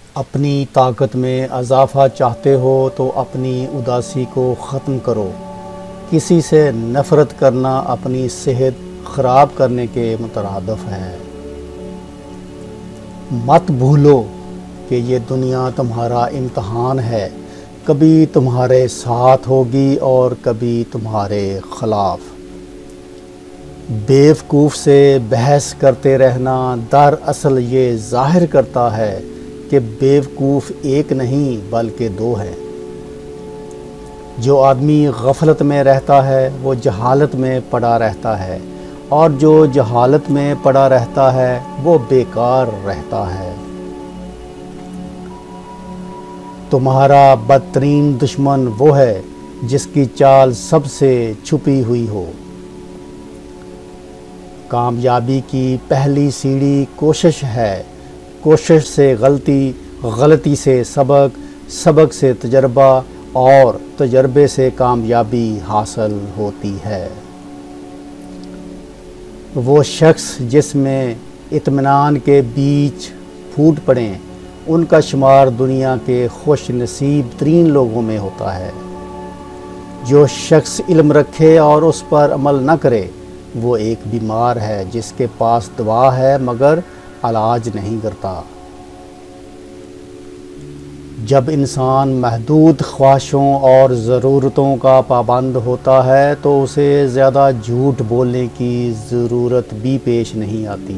اپنی طاقت میں اضافہ چاہتے ہو تو اپنی اداسی کو ختم کرو۔ کسی سے نفرت کرنا اپنی صحت خراب کرنے کے مترادف ہے۔ مت بھولو کہ یہ دنیا تمہارا امتحان ہے، کبھی تمہارے ساتھ ہوگی اور کبھی تمہارے خلاف۔ بیوقوف سے بحث کرتے رہنا دراصل یہ ظاہر کرتا ہے کہ بیوقوف ایک نہیں بلکہ دو ہیں۔ جو آدمی غفلت میں رہتا ہے وہ جہالت میں پڑا رہتا ہے، اور جو جہالت میں پڑا رہتا ہے وہ بیکار رہتا ہے۔ تمہارا بدترین دشمن وہ ہے جس کی چال سب سے چھپی ہوئی ہو۔ کامیابی کی پہلی سیڑھی کوشش ہے، کوشش سے غلطی، غلطی سے سبق، سبق سے تجربہ، اور تجربے سے کامیابی حاصل ہوتی ہے۔ وہ شخص جس میں اطمینان کے بیج پھوٹ پڑیں، ان کا شمار دنیا کے خوش نصیب ترین لوگوں میں ہوتا ہے۔ جو شخص علم رکھے اور اس پر عمل نہ کرے، وہ ایک بیمار ہے جس کے پاس دوا ہے مگر علاج نہیں کرتا۔ جب انسان محدود خواہشوں اور ضرورتوں کا پابند ہوتا ہے تو اسے زیادہ جھوٹ بولنے کی ضرورت بھی پیش نہیں آتی۔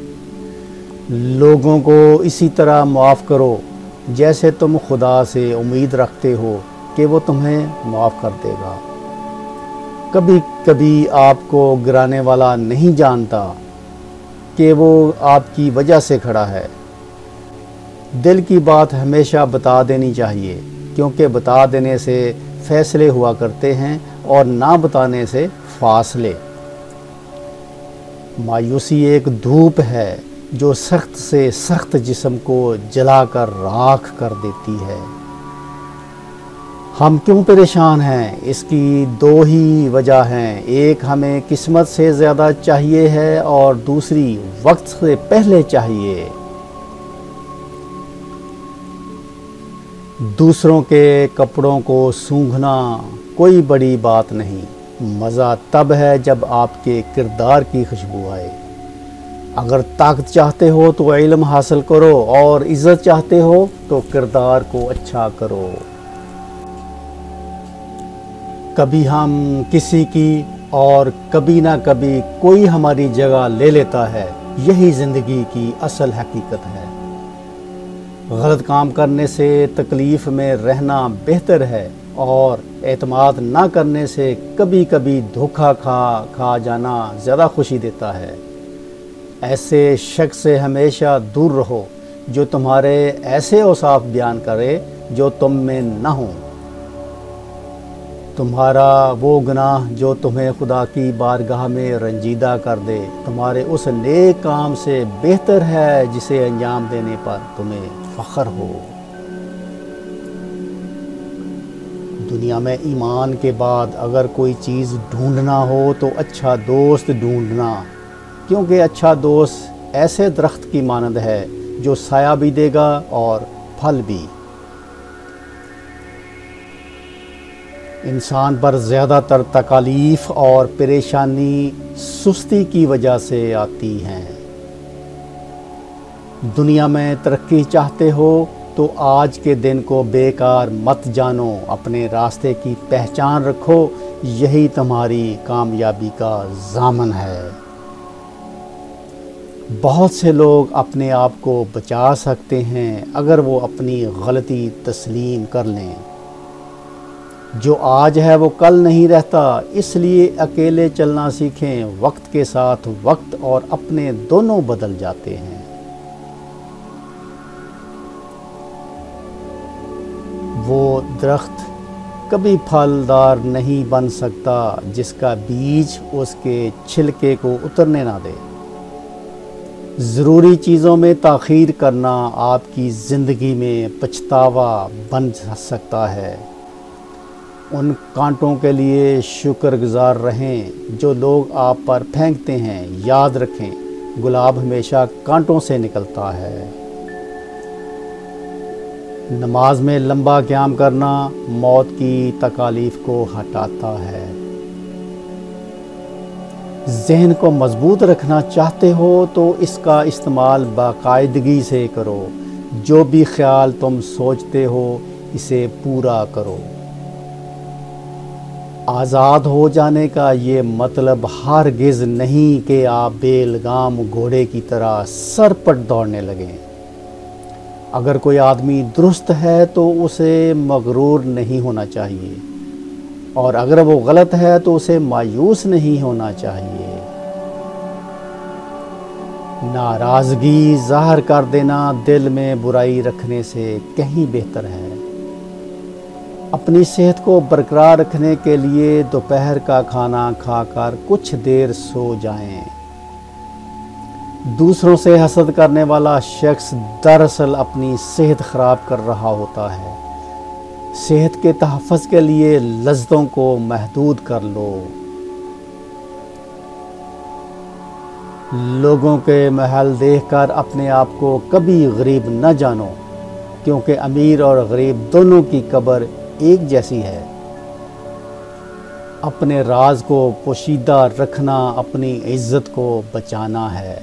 لوگوں کو اسی طرح معاف کرو جیسے تم خدا سے امید رکھتے ہو کہ وہ تمہیں معاف کر دے گا۔ کبھی کبھی آپ کو گرانے والا نہیں جانتا کہ وہ آپ کی وجہ سے کھڑا ہے۔ دل کی بات ہمیشہ بتا دینی چاہیے، کیونکہ بتا دینے سے فیصلے ہوا کرتے ہیں اور نہ بتانے سے فاصلے۔ مایوسی ایک دھوپ ہے جو سخت سے سخت جسم کو جلا کر راکھ کر دیتی ہے۔ ہم کیوں پریشان ہیں؟ اس کی دو ہی وجہ ہیں، ایک ہمیں قسمت سے زیادہ چاہیے ہے اور دوسری وقت سے پہلے چاہیے۔ دوسروں کے کپڑوں کو سونگھنا کوئی بڑی بات نہیں، مزہ تب ہے جب آپ کے کردار کی خوشبو آئے۔ اگر طاقت چاہتے ہو تو علم حاصل کرو، اور عزت چاہتے ہو تو کردار کو اچھا کرو۔ کبھی ہم کسی کی اور کبھی نہ کبھی کوئی ہماری جگہ لے لیتا ہے، یہی زندگی کی اصل حقیقت ہے۔ غلط کام کرنے سے تکلیف میں رہنا بہتر ہے، اور اعتماد نہ کرنے سے کبھی کبھی دھوکہ کھا جانا زیادہ خوشی دیتا ہے۔ ایسے شخص سے ہمیشہ دور رہو جو تمہارے ایسے اوصاف بیان کرے جو تم میں نہ ہوں۔ تمہارا وہ گناہ جو تمہیں خدا کی بارگاہ میں رنجیدہ کر دے، تمہارے اس نیک کام سے بہتر ہے جسے انجام دینے پر تمہیں فخر ہو۔ دنیا میں ایمان کے بعد اگر کوئی چیز ڈھونڈنا ہو تو اچھا دوست ڈھونڈنا، کیونکہ اچھا دوست ایسے درخت کی مانند ہے جو سایہ بھی دے گا اور پھل بھی۔ انسان پر زیادہ تر تکالیف اور پریشانی سستی کی وجہ سے آتی ہیں۔ دنیا میں ترقی چاہتے ہو تو آج کے دن کو بیکار مت جانو، اپنے راستے کی پہچان رکھو، یہی تمہاری کامیابی کا ضامن ہے۔ بہت سے لوگ اپنے آپ کو بچا سکتے ہیں اگر وہ اپنی غلطی تسلیم کر لیں۔ جو آج ہے وہ کل نہیں رہتا، اس لیے اکیلے چلنا سیکھیں۔ وقت کے ساتھ وقت اور اپنے دونوں بدل جاتے ہیں۔ وہ درخت کبھی پھلدار نہیں بن سکتا جس کا بیج اس کے چھلکے کو اترنے نہ دے۔ ضروری چیزوں میں تاخیر کرنا آپ کی زندگی میں پچھتاوا بن سکتا ہے۔ ان کانٹوں کے لیے شکر گزار رہیں جو لوگ آپ پر پھینکتے ہیں۔ یاد رکھیں، گلاب ہمیشہ کانٹوں سے نکلتا ہے۔ نماز میں لمبا قیام کرنا موت کی تکالیف کو ہٹاتا ہے۔ ذہن کو مضبوط رکھنا چاہتے ہو تو اس کا استعمال باقاعدگی سے کرو۔ جو بھی خیال تم سوچتے ہو اسے پورا کرو۔ آزاد ہو جانے کا یہ مطلب ہرگز نہیں کہ آپ بے لگام گھوڑے کی طرح سرپٹ دوڑنے لگیں۔ اگر کوئی آدمی درست ہے تو اسے مغرور نہیں ہونا چاہیے، اور اگر وہ غلط ہے تو اسے مایوس نہیں ہونا چاہیے۔ ناراضگی ظاہر کر دینا دل میں برائی رکھنے سے کہیں بہتر ہے۔ اپنی صحت کو برقرار رکھنے کے لیے دوپہر کا کھانا کھا کر کچھ دیر سو جائیں۔ دوسروں سے حسد کرنے والا شخص دراصل اپنی صحت خراب کر رہا ہوتا ہے۔ صحت کے تحفظ کے لیے لذتوں کو محدود کر لو۔ لوگوں کے محل دیکھ کر اپنے آپ کو کبھی غریب نہ جانو، کیونکہ امیر اور غریب دونوں کی قبر ایک جیسی ہے۔ اپنے راز کو پوشیدہ رکھنا اپنی عزت کو بچانا ہے۔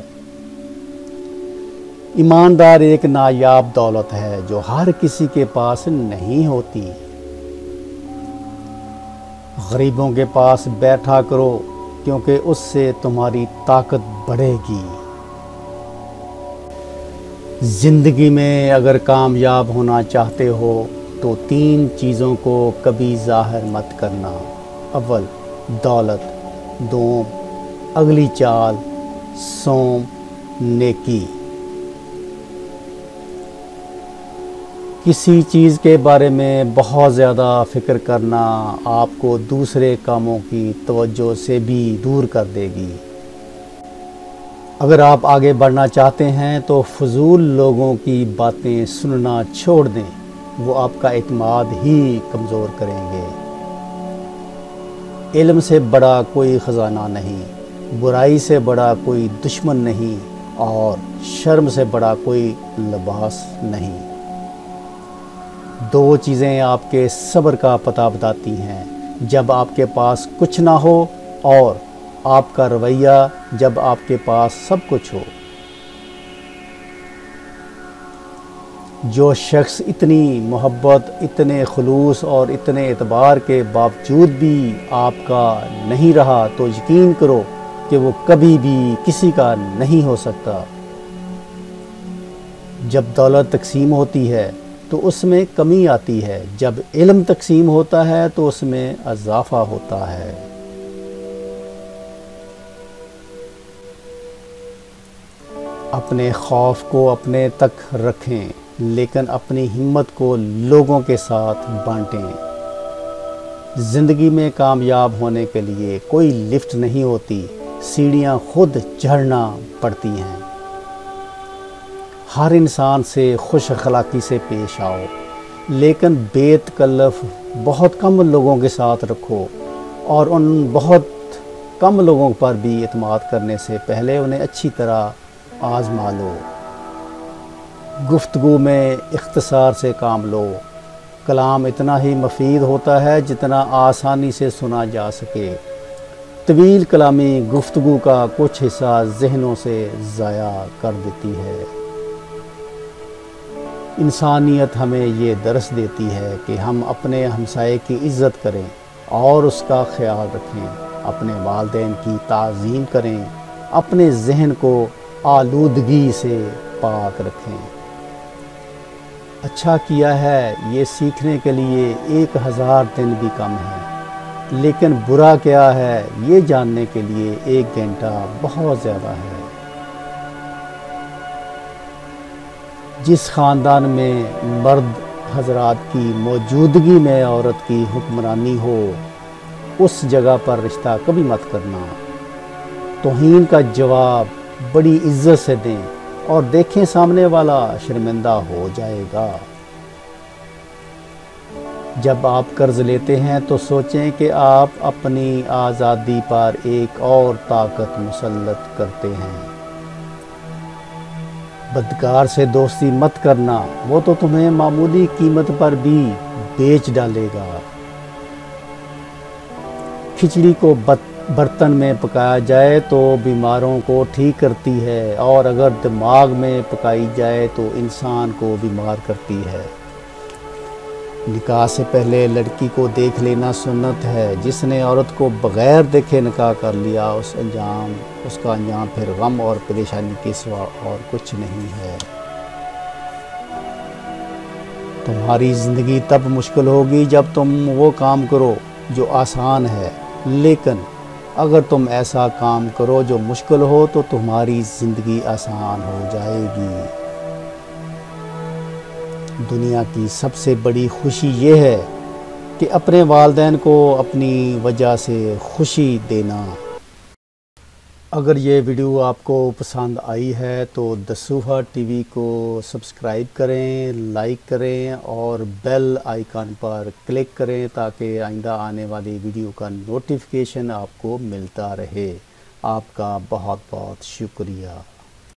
ایماندار ایک نایاب دولت ہے جو ہر کسی کے پاس نہیں ہوتی۔ غریبوں کے پاس بیٹھا کرو، کیونکہ اس سے تمہاری طاقت بڑھے گی۔ زندگی میں اگر کامیاب ہونا چاہتے ہو تو 3 چیزوں کو کبھی ظاہر مت کرنا۔ اول دولت، دوم اگلی چال، سوم نیکی۔ کسی چیز کے بارے میں بہت زیادہ فکر کرنا آپ کو دوسرے کاموں کی توجہ سے بھی دور کر دے گی۔ اگر آپ آگے بڑھنا چاہتے ہیں تو فضول لوگوں کی باتیں سننا چھوڑ دیں، وہ آپ کا اعتماد ہی کمزور کریں گے۔ علم سے بڑا کوئی خزانہ نہیں، برائی سے بڑا کوئی دشمن نہیں، اور شرم سے بڑا کوئی لباس نہیں۔ 2 چیزیں آپ کے صبر کا پتہ بتاتی ہیں، جب آپ کے پاس کچھ نہ ہو، اور آپ کا رویہ جب آپ کے پاس سب کچھ ہو۔ جو شخص اتنی محبت، اتنے خلوص اور اتنے اعتبار کے باوجود بھی آپ کا نہیں رہا تو یقین کرو کہ وہ کبھی بھی کسی کا نہیں ہو سکتا۔ جب دولت تقسیم ہوتی ہے تو اس میں کمی آتی ہے، جب علم تقسیم ہوتا ہے تو اس میں اضافہ ہوتا ہے۔ اپنے خوف کو اپنے تک رکھیں، لیکن اپنی ہمت کو لوگوں کے ساتھ بانٹیں۔ زندگی میں کامیاب ہونے کے لیے کوئی لفٹ نہیں ہوتی، سیڑھیاں خود چڑھنا پڑتی ہیں۔ ہر انسان سے خوش اخلاقی سے پیش آؤ، لیکن بے تکلف بہت کم لوگوں کے ساتھ رکھو، اور ان بہت کم لوگوں پر بھی اعتماد کرنے سے پہلے انہیں اچھی طرح آزما لو۔ گفتگو میں اختصار سے کام لو۔ کلام اتنا ہی مفید ہوتا ہے جتنا آسانی سے سنا جا سکے۔ طویل کلامی گفتگو کا کچھ حصہ ذہنوں سے ضائع کر دیتی ہے۔ انسانیت ہمیں یہ درس دیتی ہے کہ ہم اپنے ہمسائے کی عزت کریں اور اس کا خیال رکھیں، اپنے والدین کی تعظیم کریں، اپنے ذہن کو آلودگی سے پاک رکھیں۔ اچھا کیا ہے یہ سیکھنے کے لیے 1000 دن بھی کم ہے، لیکن برا کیا ہے یہ جاننے کے لیے 1 گھنٹہ بہت زیادہ ہے۔ جس خاندان میں مرد حضرات کی موجودگی میں عورت کی حکمرانی ہو، اس جگہ پر رشتہ کبھی مت کرنا۔ توہین کا جواب بڑی عزت سے دیں اور دیکھیں سامنے والا شرمندہ ہو جائے گا۔ جب آپ قرض لیتے ہیں تو سوچیں کہ آپ اپنی آزادی پر ایک اور طاقت مسلط کرتے ہیں۔ بدکار سے دوستی مت کرنا، وہ تو تمہیں معمولی قیمت پر بھی بیچ ڈالے گا۔ کھچڑی کو برتن میں پکایا جائے تو بیماروں کو ٹھیک کرتی ہے، اور اگر دماغ میں پکائی جائے تو انسان کو بیمار کرتی ہے۔ نکاح سے پہلے لڑکی کو دیکھ لینا سنت ہے۔ جس نے عورت کو بغیر دیکھے نکاح کر لیا، اس کا انجام پھر غم اور پریشانی کے سوا اور کچھ نہیں ہے۔ تمہاری زندگی تب مشکل ہوگی جب تم وہ کام کرو جو آسان ہے، لیکن اگر تم ایسا کام کرو جو مشکل ہو تو تمہاری زندگی آسان ہو جائے گی۔ دنیا کی سب سے بڑی خوشی یہ ہے کہ اپنے والدین کو اپنی وجہ سے خوشی دینا۔ اگر یہ ویڈیو آپ کو پسند آئی ہے تو دسوہا ٹی وی کو سبسکرائب کریں، لائک کریں اور بیل آئیکن پر کلک کریں تاکہ آئندہ آنے والی ویڈیو کا نوٹیفیکیشن آپ کو ملتا رہے۔ آپ کا بہت بہت شکریہ۔